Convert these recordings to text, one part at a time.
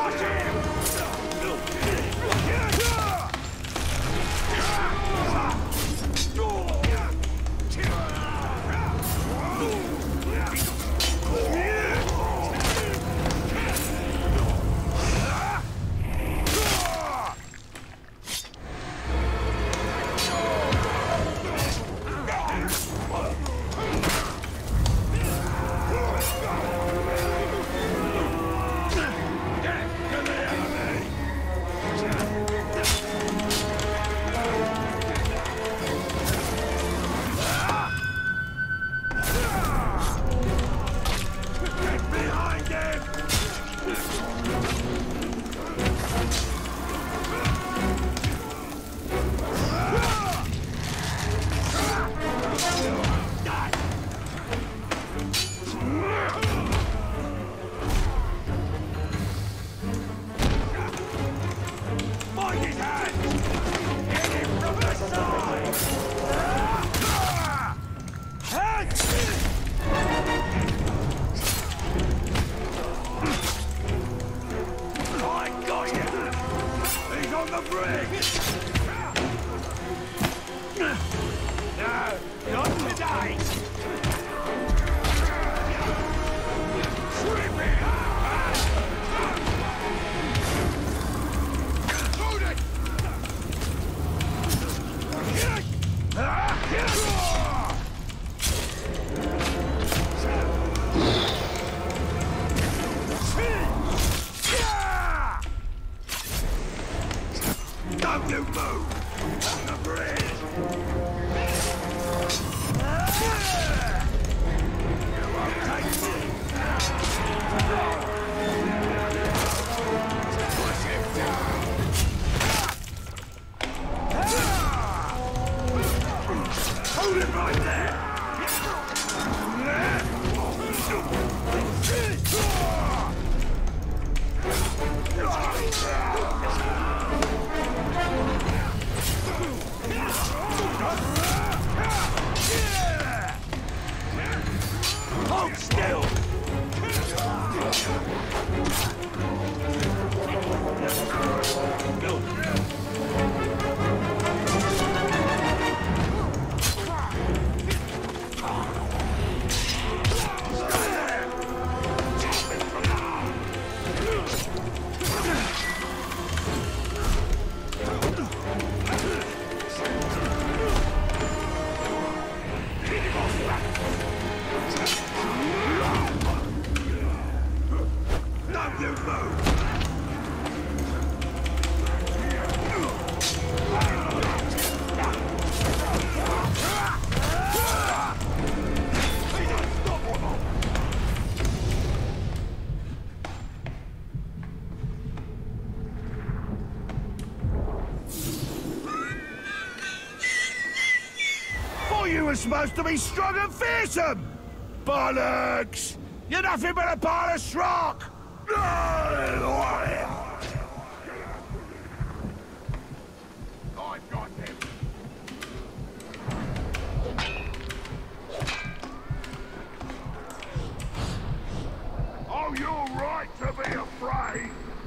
Supposed to be strong and fearsome! Bollocks! You're nothing but a pile of schrock! I've got him! Oh, you're right to be afraid!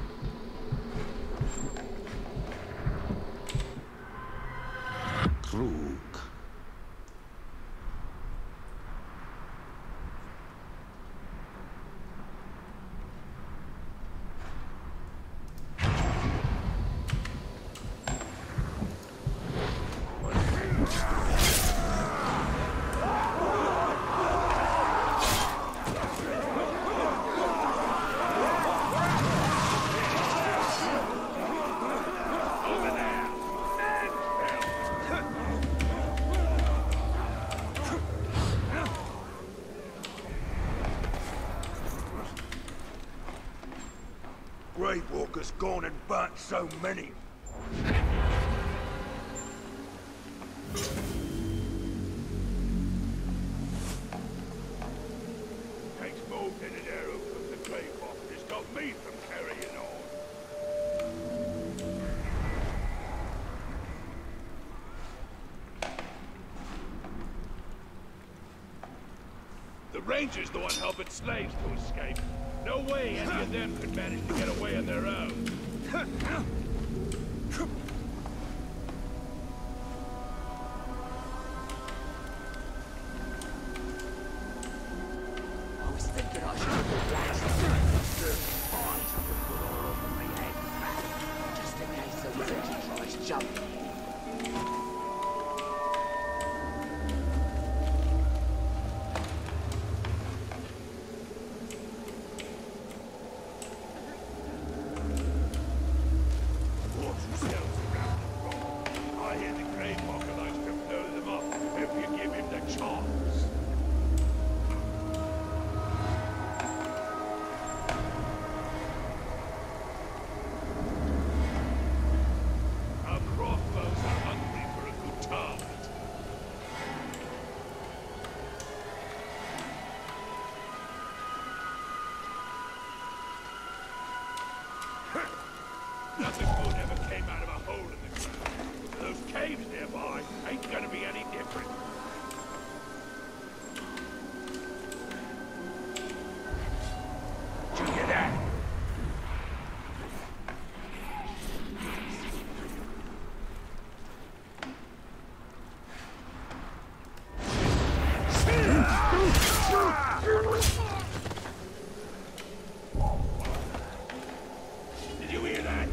Krug. Grey Walker's gone and burnt so many. Takes more than an arrow from the Grey Walker to stop me from carrying on. The Ranger's the one helping slaves to escape. No way any of them could manage to get away on their own. I was thinking I should have been blasted. Eyes up and put all over my head. Just in case the wizard tries jumping. Nothing good ever came out of a hole in the ground. Those caves nearby ain't gonna be any different. Did you hear that? Did you hear that?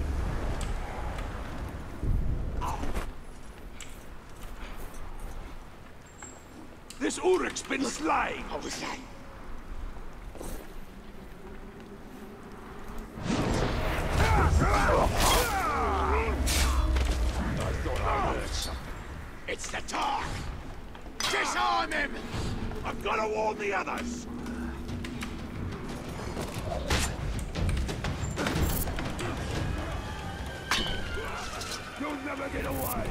This Uruk's been slain! What was that? I thought I heard something. It's the Tark! Disarm him! I've got to warn the others! You'll never get away!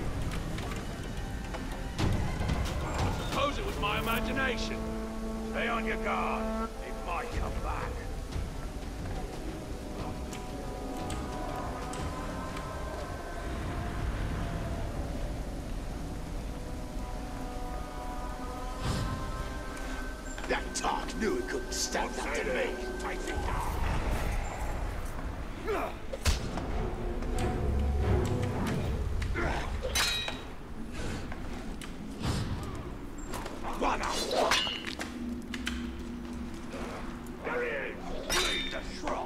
I suppose it was my imagination. Stay on your guard. It might come back. That Tark knew he couldn't stand up to me. Take it down. Run out! There he is! Bleed the shrub!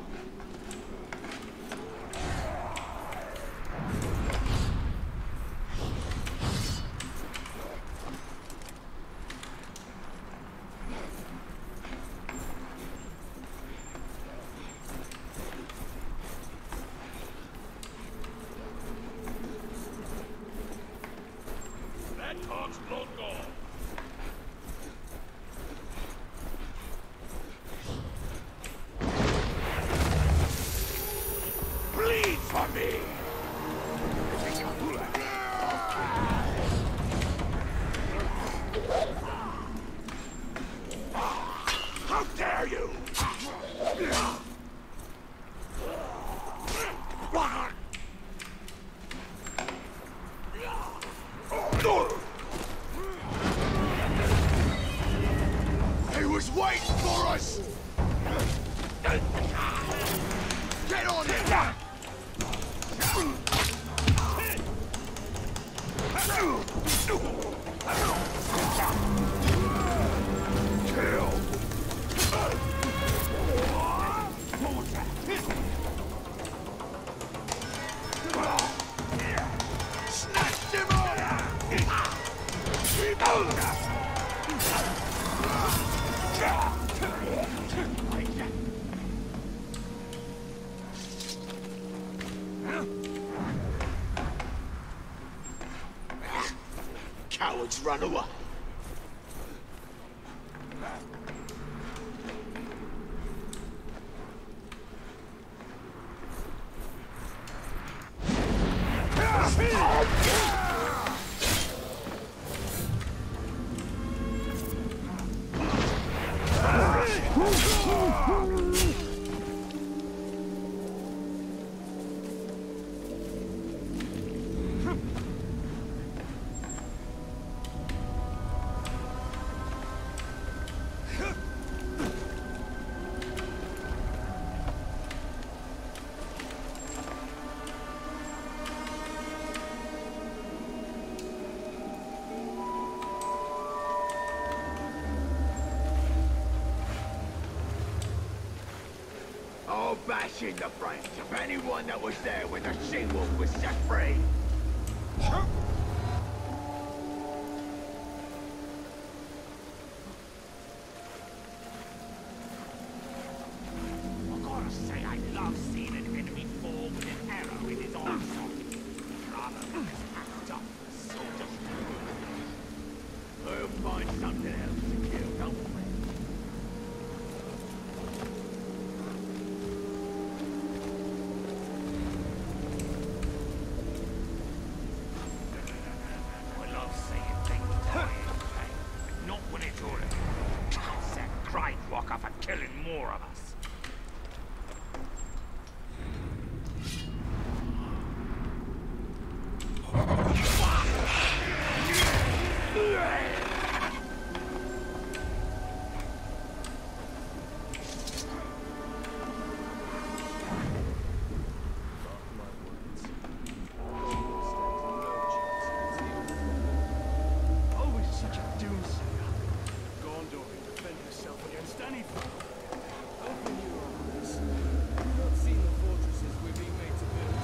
That Tark's blood gone. Bleed for me! How dare you! He was waiting for us! Get on it! Kill! Snatched him up! Cowards run away. bash in the brains of anyone that was there when the She-Wolf was set free. I gotta say, I love seeing an enemy fall with an arrow in his arm socket, rather than this hacked up sort of. We'll find something else to kill, don't we? Killing more of us. Always such a doomsayer. Gondor can defend herself against anything. Open your eyes. You've not seen the fortresses we're being made to build.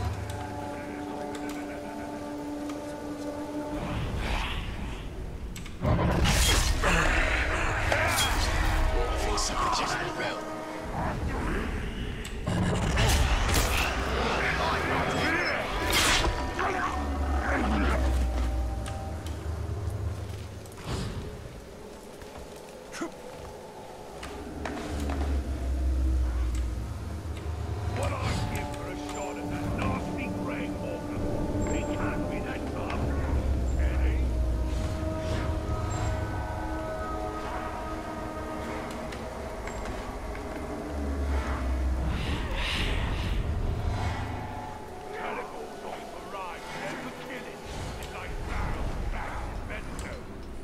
I think something just fell. What I'd give for a shot at that nasty Grey Hawker. He can't be that tough, can he? Cannibals on parade, they're for killing. It's like barrels back is meant to.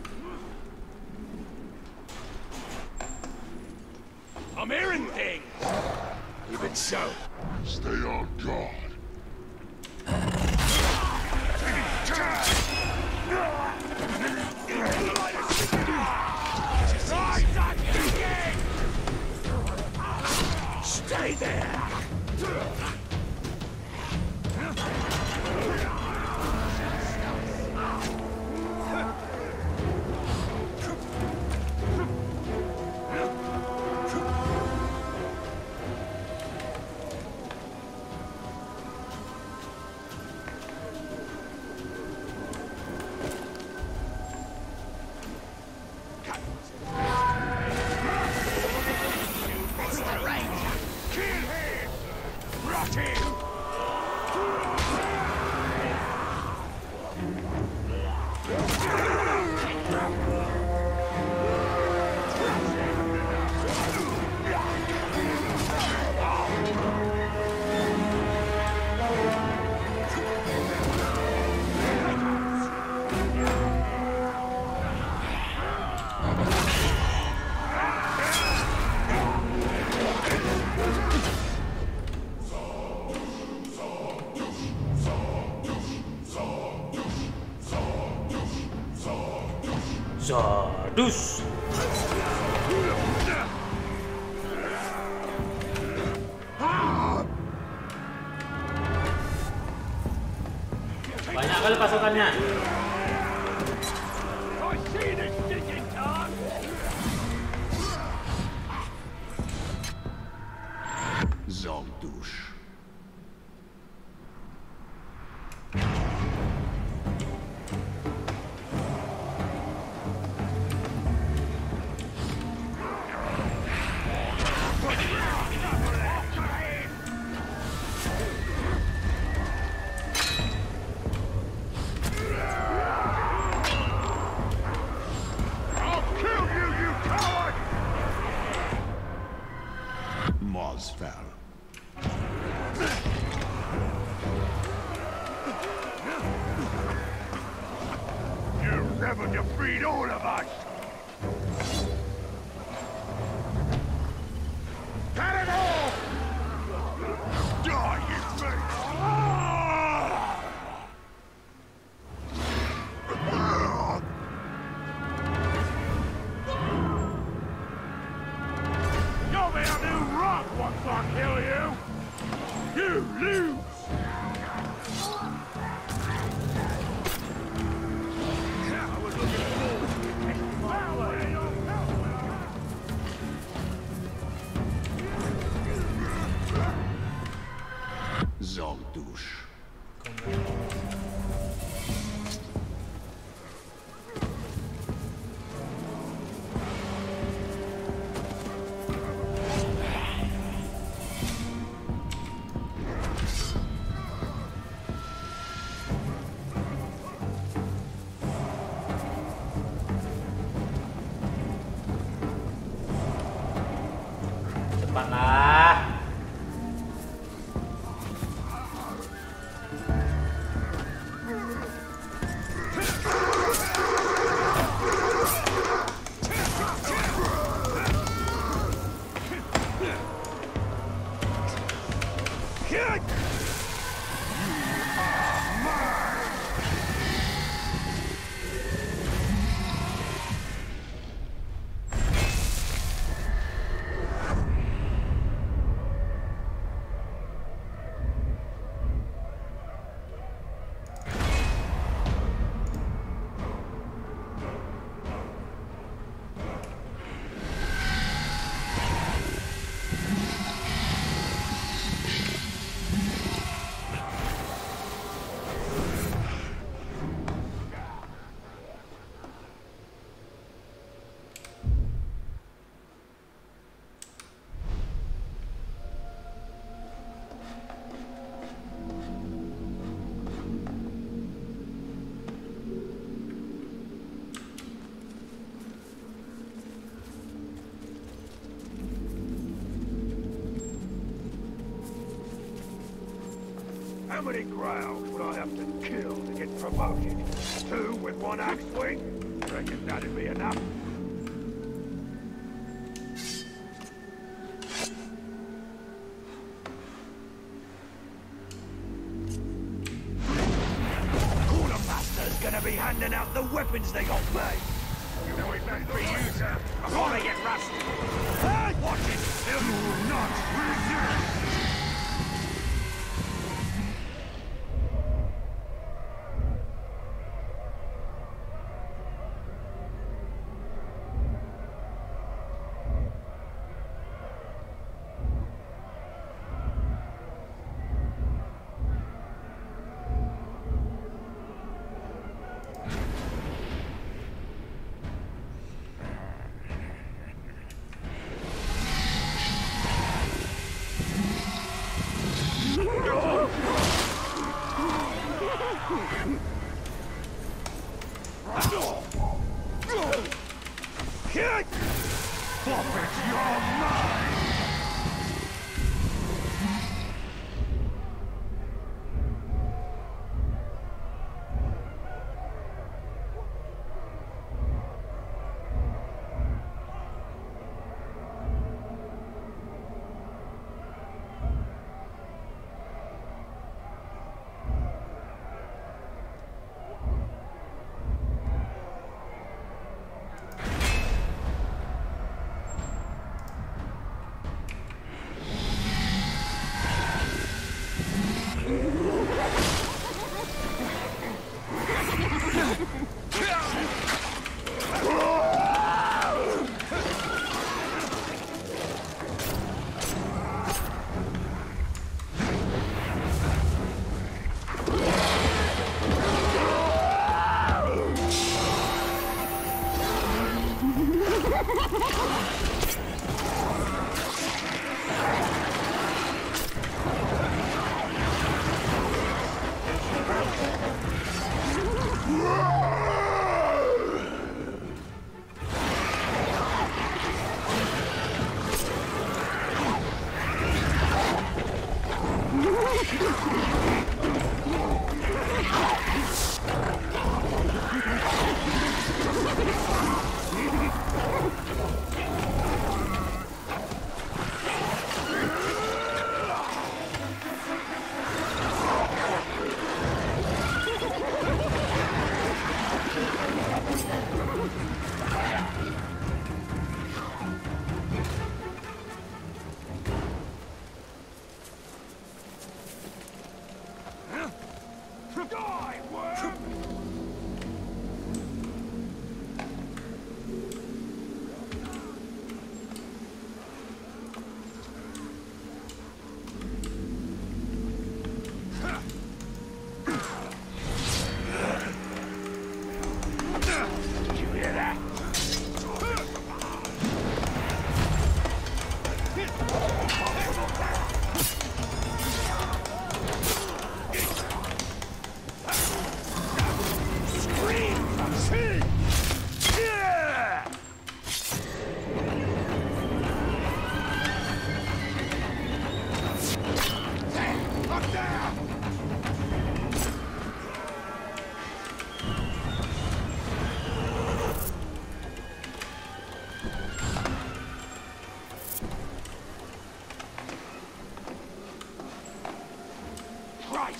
I'm hearing things! Even so. Stay on guard. Stay there! It's the Ranger! Kill him! Rot him! Zadus. Banyak kali pasukannya. I see this digging time! Zaldush. I'll kill you, you coward! Mosfell. You'll never defeat all of us! Cannonball! Die, you You'll be a new rock once I kill you! Depan lah. How many growls would I have to kill to get promoted? 2 with 1 axe swing? Reckon that'd be enough. Quartermaster's gonna be handing out the weapons they got made. You know it must be you, sir. Before they get rusty. Hey, watch it! Do not resist!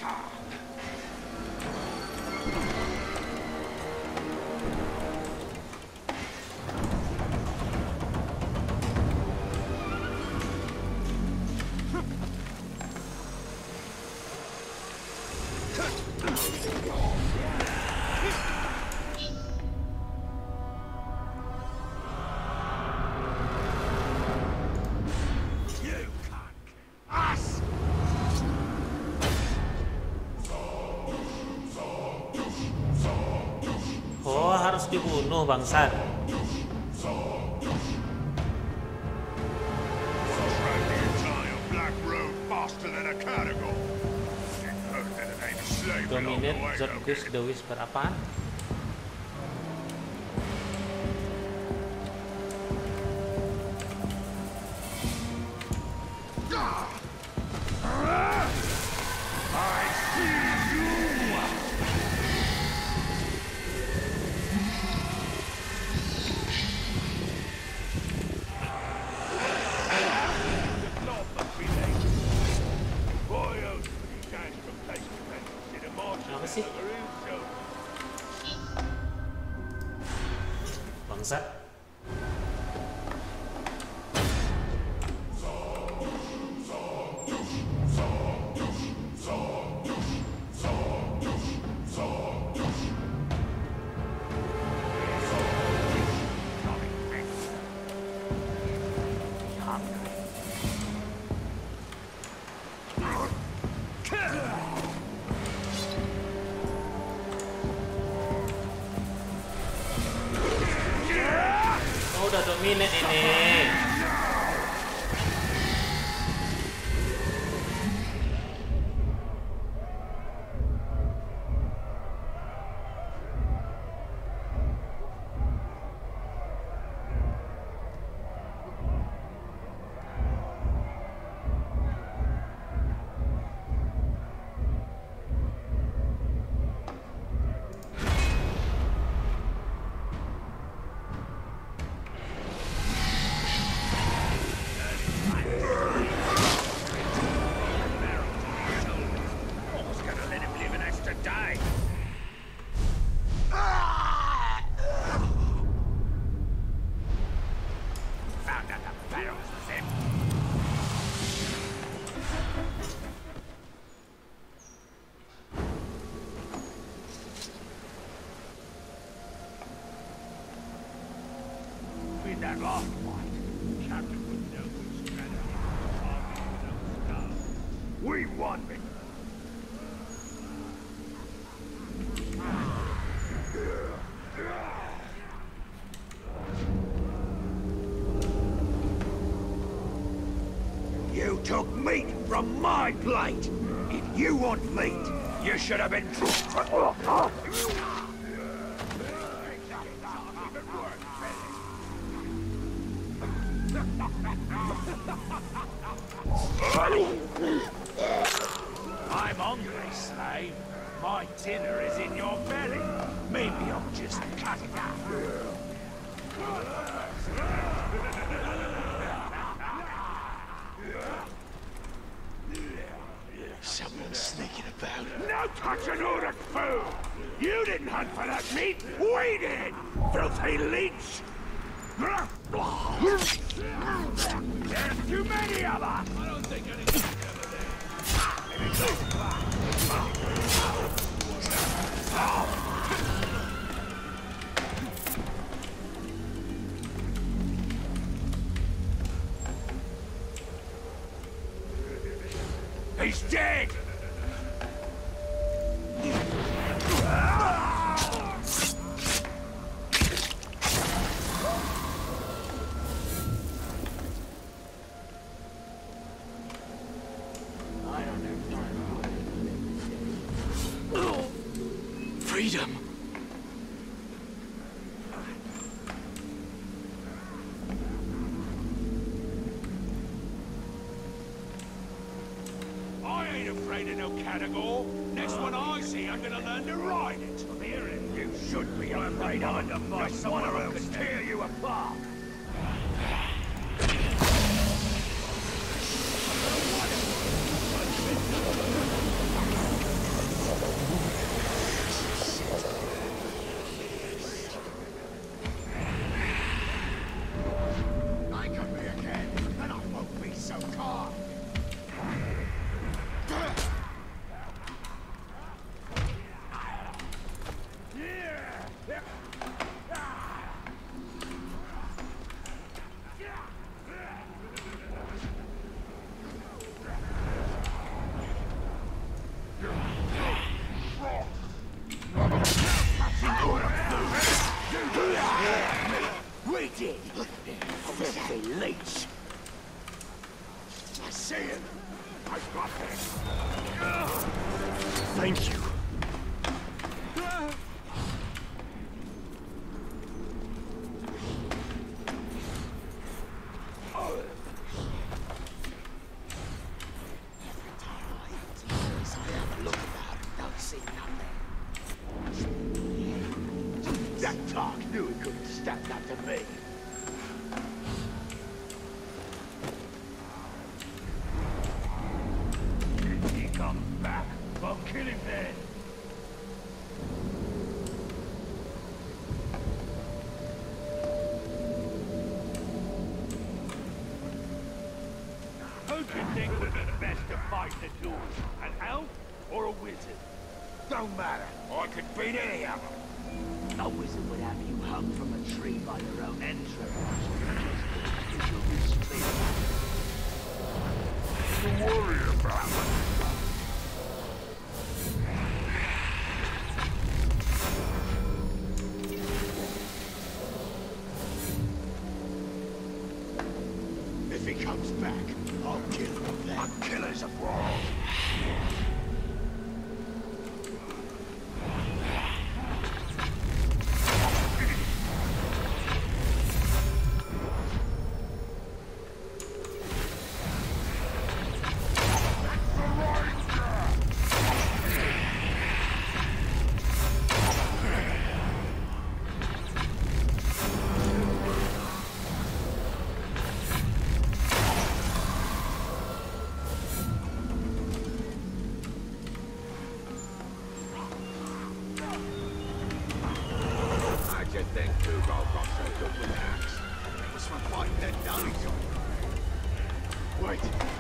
Oh, harus dibunuh bangsat. Drag the entire Black Road faster than a carnival. Dominate Zodgus the Whisper apaan? Apa sih? Bangsat. Oh, udah dominate ini. In that last fight, Captain would know which strategy was targeted. We won it. You took meat from my plate. If you want meat, you should have been. I'm hungry, slave. My dinner is in your belly. Maybe I'm just cutting up. Someone's sneaking about. No touching ordered food! You didn't hunt for that meat! We did! Filthy leech! There's too many of us! I don't think anything He's dead! Freedom! I ain't afraid of no Catagor. Next one I see, I'm gonna learn to ride it. You should be afraid of it. Someone who can tear you apart. Hey, leech. I see it. I've got this. Thank you. That Tark knew he couldn't step that to me. If he comes back, I'll kill him then. Who do you think would be best to fight the duel? An elf or a wizard? Don't matter. I could beat any of them. A wizard would have you hung from a tree by your own entrails. Don't worry about it. If he comes back, I'll kill him then. A killer's abroad. Think Hugo got so good with an axe. It was from fighting that dummy. Wait,